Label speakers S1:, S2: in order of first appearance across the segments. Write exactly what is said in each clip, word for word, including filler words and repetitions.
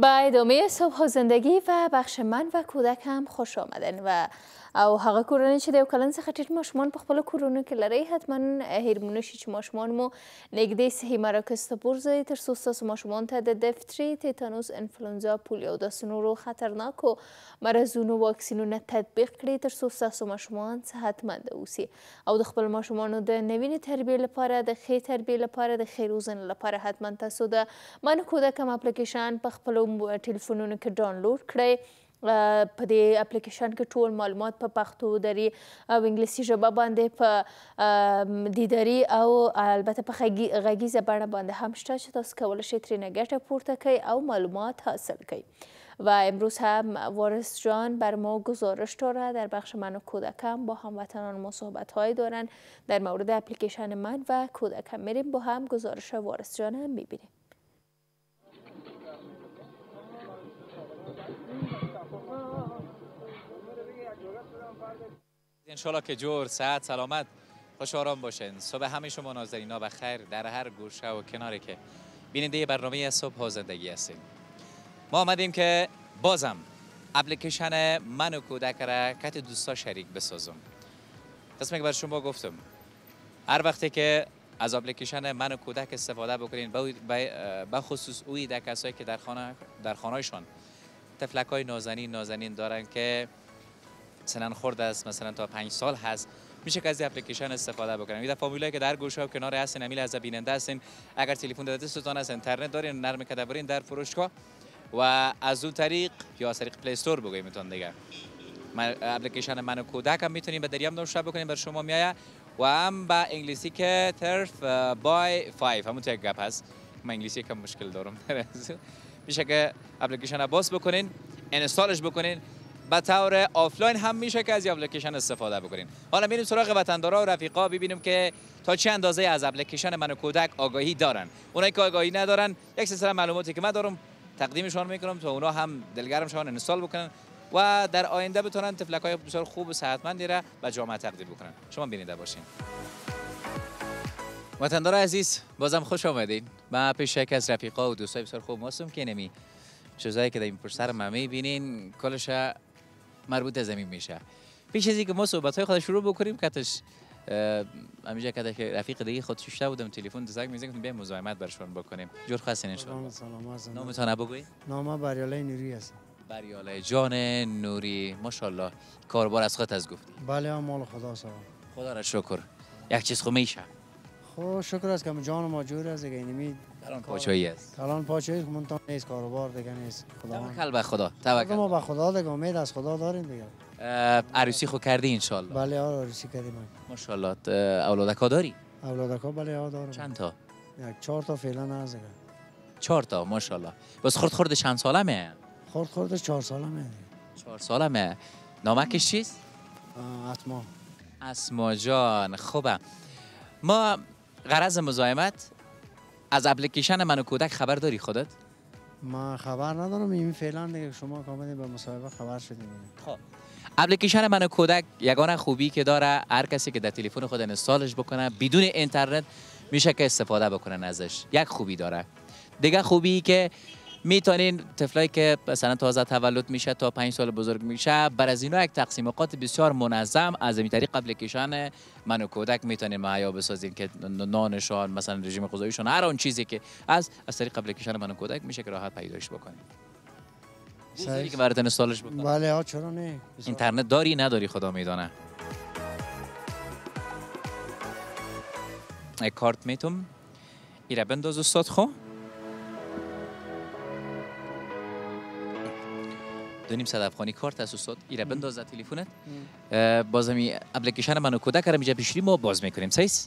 S1: با ادامه صبح و زندگی و بخش من و کودک هم خوش آمدن و او هغه کورونه چې د یو کلن څخه ټیټ ماشومان په خپلو کورونو کې لرئ حتما هیرمونه شي چې ماشومان مو نږدې صحي مراکز ته بورځئ تر څو ستاسو ماشومانو ته د دفتري تیتانوس انفلونزا پولیو او داسې نورو خطرناکو مرضونو واکسینونه تطبیق کړئ تر څو ستاسو ماشومان صحتمند اوسي او د خپل ماشومانو د نوینې تربیې لپاره د ښې تربیې لپاره د ښې روزنې لپاره حتما تاسو د من کودک هم اپلیکیشن په خپلو ټلیفونونو کې ډاونلوډ کړئ. په دې اپلیکیشن کې ټول معلومات په پښتو دري او انګلیسي ژبه باندې په دیداري او البته په غږیزه بڼه باندې هم شته چې تاسو کولی شئ ترېنه ګټه پورته کړئ او معلومات حاصل کړئ. و امروز هم وارث جان بر ما گزارش دارد در بخش من و کودکم با هموطنان ما صحبت های دارن در مورد اپلیکیشن من و کودکم. میریم با هم گزارش وارث جان هم میبینیم.
S2: انشالله که جور، صحت، سلامت، خوش آرام باشین. صبح همه شما ناظرینا بخیر در هر گوشه و کناری که بیننده برنامه صبح و زندگی هستیم. ما آمدیم که بازم اپلیکیشن من و کودک را کت دوستا شریک بسازم. قسمی که بر شما گفتم هر وقتی که از اپلیکیشن من و کودک استفاده بکنین به خصوص اوی در کسایی که در خانه در خانه‌شان طفلک‌های نازنین نازنین دارن که سنن خورد است، مثلا تا پنج سال هست، میشه که از اپلیکیشن استفاده بکنن. یه فامیلایی که در گوشه و کنار هستین، امیل از بیننده هستین، اگر تلفن دستتون هست، اینترنت دارین، نرم کده برین در فروشگاه و از اون طریق یا از طریق پلی استور بگویم میتون دیگه اپلیکیشن من و کودک هم میتونین به دریم دانلود بکنین، بر شما میایه و هم با انگلیسی که طرف بای پنج همون یک گپ هست. من انگلیسی کم مشکل دارم. میشه که اپلیکیشن باز بکنین، اینستالش بکنین. به طور آفلاین هم میشه که از اپلیکیشن استفاده بکنین. حالا میریم سراغ وطندارا و رفیقا ببینیم که تا چه اندازه از اپلیکیشن من و کودک آگاهی دارن. اونایی که آگاهی ندارن یک سلسله معلوماتی که من دارم تقدیمشون میکنم تا اونا هم دلگرم شون اینستال بکنن و در آینده بتونن طفلکای بسیار خوب و صحتمندی را به جامعه تقدیم بکنن. شما بیننده باشین. وطندارا عزیز بازم خوش آمدین. من پیش یک از رفیقا و دوستای بسیار خوب هستم که نمی چیزایی که در پشت سر من میبینین کلش مربوط به زمین میشه. پیش از اینکه ما صحبت‌های خود شروع بکنیم کاتش همینجا کاته که رفیق دیگه خود ششته بودم تلفن دزاک میزنم بیایم مزاحمت برشون بکنیم. جور خاصین ان شاء الله.
S3: سلام هستم.
S2: نامتون بگویید؟
S3: نام بریاله نوری است.
S2: بریاله جان نوری ماشاءالله کاربار از خود از گفتی.
S3: بله مال خدا سلام.
S2: خدا را شکر. یک چیز خو میشه.
S3: خب شکر است که جان ما جور است دیگه اینمی
S2: کلان پاچایی است.
S3: کلان پاچایی من تا نیست کاروبار دیگه نیست.
S2: خدا. توکل به خدا. توکل.
S3: ما به خدا دیگه امید از خدا داریم دیگه.
S2: عروسی خو کردی ان شاء الله.
S3: بله عروسی کردیم.
S2: ماشاءالله اولادک داری؟
S3: اولادک بله دارم.
S2: چند تا؟
S3: یک چهار تا فعلا هست دیگه.
S2: چهار تا ماشاءالله. بس خرد خرد چند سالمه؟
S3: خرد خرد چهار سالمه.
S2: چهار سالمه. نامکش چیست؟
S3: اسما.
S2: اسما جان خوبه. ما غرض مزاحمت از اپلیکیشن من و کودک خبر داری خودت؟
S3: ما خبر ندارم این فعلا دیگه شما کاملا به مصاحبه خبر شدیم.
S2: خب اپلیکیشن من و کودک یگانه خوبی که داره هر کسی که در تلفن خود اینستالش بکنه بدون اینترنت میشه که استفاده بکنن ازش. یک خوبی داره. دیگه خوبی که میتونین طفلایی که مثلا تازه تولد میشه تا پنج سال بزرگ میشه بر از اینا یک تقسیم اوقات بسیار منظم از این طریق اپلیکیشن من و کودک میتونین مهیا بسازین که نانشان مثلا رژیم غذاییشون هر اون چیزی که از از طریق اپلیکیشن من و کودک میشه که راحت پیداش بکنین. سعی که برات اینستالش بکنی.
S3: بله ها چرا نه.
S2: اینترنت داری نداری خدا میدونه. یک کارت میتونم ایره بنداز استاد خو. دونیم صد افغانی کارت از استاد ایره بنداز در تلفنت. بازم این اپلیکیشن من و کودک رو میجا پیشری ما باز میکنیم. سایس؟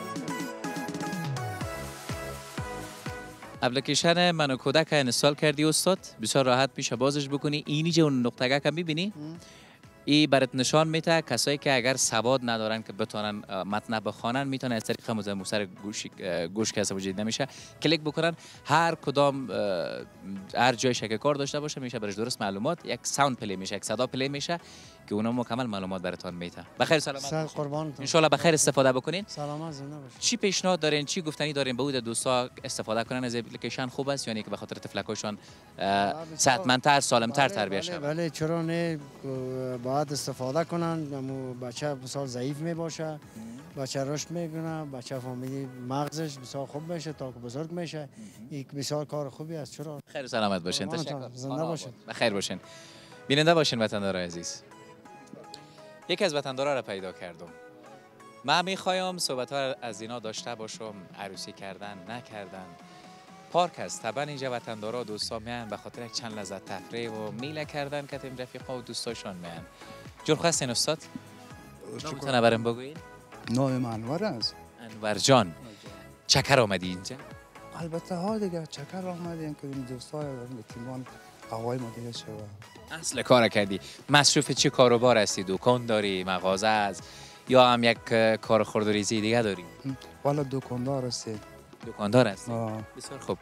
S2: اپلیکیشن من و کودک اینستال کردی استاد بسیار راحت میشه بازش بکنی. اینی جو نقطه که میبینی این برات نشان میده کسایی که اگر سواد ندارن که بتونن متن بخوانن میتونن از طریق موسر گوش گوش که وجود نمیشه کلیک بکنن هر کدام هر جای شک کار داشته باشه میشه برش درست معلومات یک ساوند پلی میشه یک صدا پلی میشه که اونا مکمل معلومات براتون میده. بخیر سلامت
S3: سر
S2: باشین.
S3: قربانتون.
S2: ان شاء الله بخیر استفاده بکنین.
S3: سلامت زنده باشید.
S2: چی پیشنهاد دارین، چی گفتنی دارین به اود دوستا استفاده کنن از اپلیکیشن؟ خوب است یعنی که به خاطر تفلکاشون صحتمندتر سالمتر تربیت شود؟
S3: بله چرا نه، باید استفاده کنن. امو بچه بسیار ضعیف می باشه، بچه رشد میکنه، بچه فامیلی مغزش بسیار خوب میشه تا که بزرگ میشه. یک بسیار کار خوبی است. چرا؟
S2: خیر و سلامت باشین. تشکر.
S3: زنده باشین.
S2: بخیر باشین. بیننده باشین وطندارای عزیز. یکی از وطندارا را پیدا کردم. من میخوایم صحبت ها از اینا داشته باشم، عروسی کردن نکردن. پارک است. طبعا اینجا وطندارا دوستا میان به خاطر یک چند لحظه تفریح و میله کردن که تیم رفیقا و دوستاشون میان. جور خواستین استاد؟ نامتون برام بگوین؟
S4: نام من انور است.
S2: انور جان. چکر آمدی اینجا؟
S4: البته ها دیگه چکر آمدیم که این دوستای تیمان آقای ما دیگه شو.
S2: اصل کار کردی. مصروف چه کاروبار هستی؟ دکان داری، مغازه است یا هم یک کار خردوریزی دیگه داری؟
S4: والا دکاندار هستیم.
S2: دکاندار هستی؟
S4: آه.
S2: بسیار خوب.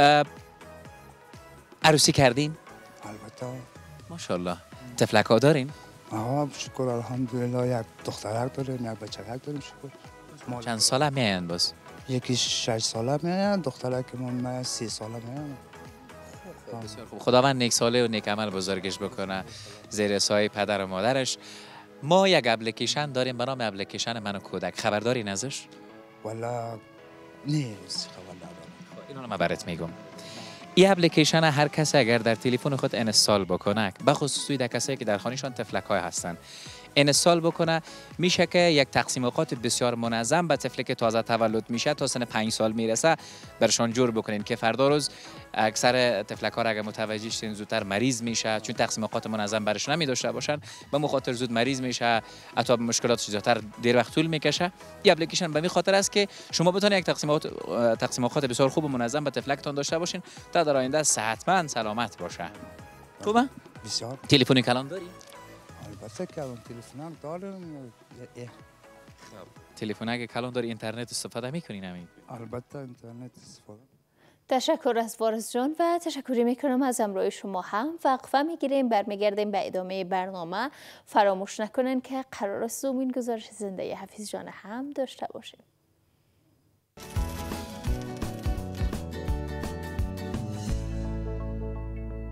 S2: عروسی کردین؟
S4: البته.
S2: ماشاءالله. تفلک ها دارین؟
S4: آها شکر الحمدلله. یک دخترک داریم، یک بچه‌ک داریم شکر.
S2: چند ساله میاین باز؟
S4: یکی شش ساله میاین، دخترک من سی ساله میاین.
S2: بسیار خوب. خداوند نیک ساله و نیک عمل بزرگش بکنه زیر سایه پدر و مادرش. ما یک اپلیکیشن داریم به نام اپلیکیشن من و کودک. خبر دارین ازش؟
S4: والا نیست خبر ندارم.
S2: اینو من برات میگم. این اپلیکیشن هر کسی اگر در تلفن خود اینستال بکنه، به خصوص در کسایی که در خانهشان تفلک های هستن، اینستال بکنه، میشه که یک تقسیم اوقات بسیار منظم به طفلی که تازه تولد میشه تا سن پنج سال میرسه برشان جور بکنین که فردا روز اکثر تفلک ها را اگر متوجه شدین زودتر مریض میشه، چون تقسیم اوقات منظم برش نمی داشته باشن، به مخاطر زود مریض میشه، حتی مشکلات زیادتر دیر وقت طول میکشه. این اپلیکیشن به می خاطر است که شما بتونید یک تقسیم اوقات تقسیم اوقات بسیار خوب و منظم به تفلکتان داشته باشین تا در آینده صحتمند سلامت باشه. خوبه؟
S4: بسیار.
S2: تلفن کلان داری؟
S4: البته که اون تلفنم دارم.
S2: تلفن اگه کلان داری اینترنت استفاده میکنین همین؟
S4: البته اینترنت استفاده.
S1: تشکر از وارث جان و تشکری میکنم از همراه شما هم. وقفه میگیریم، برمیگردیم به ادامه برنامه. فراموش نکنین که قرار است زومین گزارش زنده حفیظ جان هم داشته باشیم.